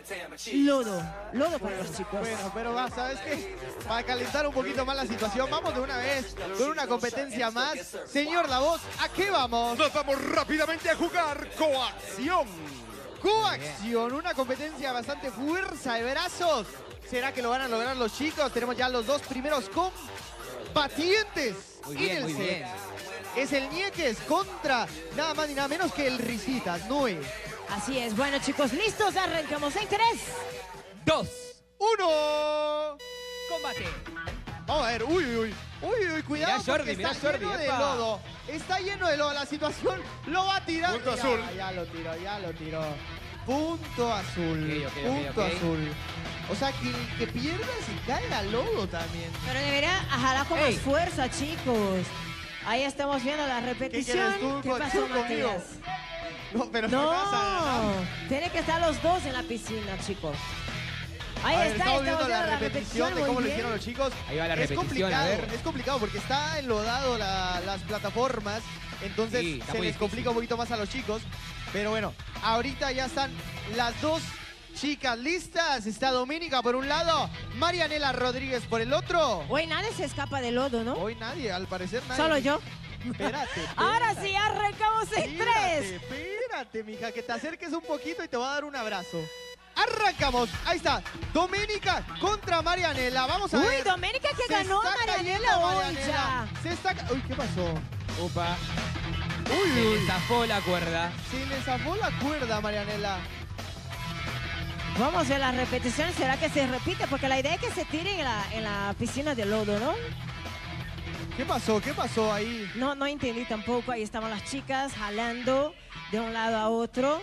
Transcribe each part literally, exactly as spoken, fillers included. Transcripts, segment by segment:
lodo. Lodo para los chicos. Bueno, pero va, ¿sabes qué? Para calentar un poquito más la situación, vamos de una vez con una competencia más. Señor La Voz, ¿a qué vamos? Nos vamos rápidamente a jugar coacción. Coacción, una competencia bastante fuerza de brazos. ¿Será que lo van a lograr los chicos? Tenemos ya los dos primeros combatientes. Muy bien, en el muy set. bien. Es el Ñeques contra nada más ni nada menos que el Risitas, Noé. Así es. Bueno, chicos, listos. Arrancamos en tres. Dos. ¡Uno! Combate. Vamos a ver, uy, uy, uy, uy, uy, cuidado Mirá Jordi, porque mirá está Jordi, lleno de epa. lodo. Está lleno de lodo, la situación lo va a tirar. Punto Ya, azul. Ya lo tiró, ya lo tiró. Punto azul, Ok, ok, ok, punto ok. azul. O sea, que el que pierda se cae al lodo también. Pero debería jalar con Ey. más fuerza, chicos. Ahí estamos viendo la ¿Qué repetición. quieres tú, ¿Qué con- pasó, tú conmigo? Matías? No, pero No, ¿qué pasa? tienen que estar los dos en la piscina, chicos. Ahí A ver, está, estamos estamos viendo la la repetición de muy cómo lo bien. hicieron los chicos. Ahí va la es repetición, complicado, a ver. es complicado porque está enlodado la- las plataformas, entonces Sí, está se muy les difícil. complica un poquito más a los chicos. Pero bueno, ahorita ya están las dos chicas listas. Está Doménica por un lado, Marianela Rodríguez por el otro. Hoy nadie se escapa del lodo, ¿no? Hoy nadie, al parecer nadie. Solo yo. Espérate, espérate. Ahora sí, arrancamos en Espérate, tres. espérate, mija, que te acerques un poquito y te va a dar un abrazo. Arrancamos, ahí está, Doménica contra Marianela. Vamos a Uy, ver. Doménica que Se ganó está Marianela cayendo hoy Marianela. ya. Se está... ca- Uy, ¿qué pasó? Upa. Uy, Se uy. le zafó la cuerda. Se le zafó la cuerda a Marianela. Vamos a ver la repetición. ¿Será que se repite? Porque la idea es que se tiren en la, en la piscina de lodo, ¿no? ¿Qué pasó? ¿Qué pasó ahí? No, no entendí tampoco. Ahí estaban las chicas jalando de un lado a otro.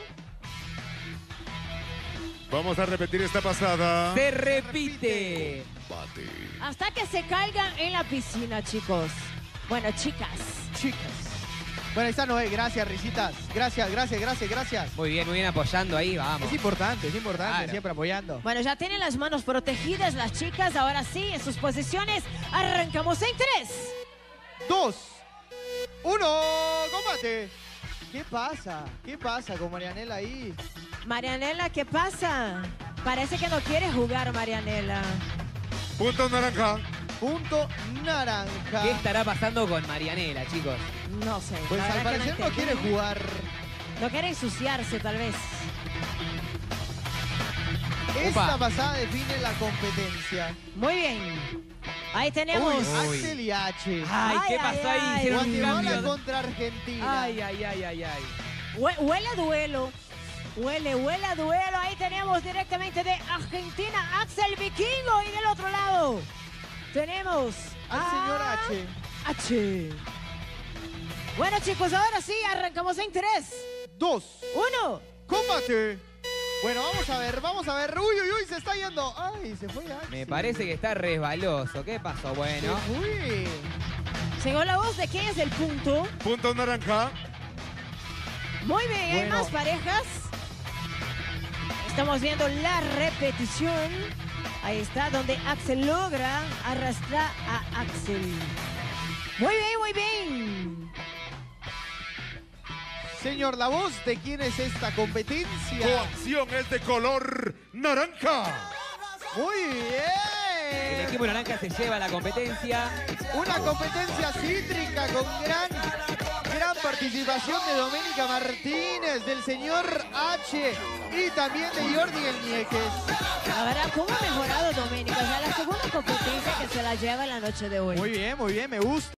Vamos a repetir esta pasada. Se repite. Hasta que se caigan en la piscina, chicos. Bueno, chicas. Chicas. Bueno, ahí está Noé. Gracias, Risitas. Gracias, gracias, gracias, gracias. Muy bien, muy bien apoyando ahí, vamos. Es importante, es importante, Claro. siempre apoyando. Bueno, ya tienen las manos protegidas las chicas. Ahora sí, en sus posiciones. Arrancamos en tres. Dos, uno, combate. ¿Qué pasa? ¿Qué pasa con Marianela ahí? Marianela, ¿qué pasa? Parece que no quiere jugar, Marianela. Punto naranja. Punto naranja. ¿Qué estará pasando con Marianela, chicos? No sé. Pues la al verdad que parecer no entendí. quiere jugar. No quiere ensuciarse, tal vez. Esta Opa. pasada define la competencia. Muy bien. Ahí tenemos. Uy, Uy. Axel y H. Ay, ¿qué Ay, pasó ay, ahí? ay. Hicieron un Guatemala cambio. contra Argentina. Ay, ay, ay, ay, ay. Hue- Huele a duelo. Huele, huele a duelo. Ahí tenemos directamente de Argentina, Axel Vikingo. Y del otro lado tenemos Al señor H. H. Bueno, chicos, ahora sí, arrancamos en tres, Dos. uno. Combate. Bueno, vamos a ver, vamos a ver. Uy, uy, uy, se está yendo. Ay, se fue Axel. Me parece que está resbaloso. ¿Qué pasó? Bueno. Se fue. Según la voz de quién es el punto. Punto naranja. Muy bien, hay Bueno. más parejas. Estamos viendo la repetición. Ahí está, donde Axel logra arrastrar a Axel. Muy bien, muy bien. Señor, la voz de quién es esta competencia. Coacción es de color naranja. Muy El bien. equipo naranja se lleva la competencia. Una competencia cítrica con gran, gran participación de Doménica Martínez, del señor H y también de Jordi el Ñeques. La verdad, ¿cómo ha mejorado Doménica? O sea, la segunda competencia que se la lleva en la noche de hoy. Muy bien, muy bien, me gusta.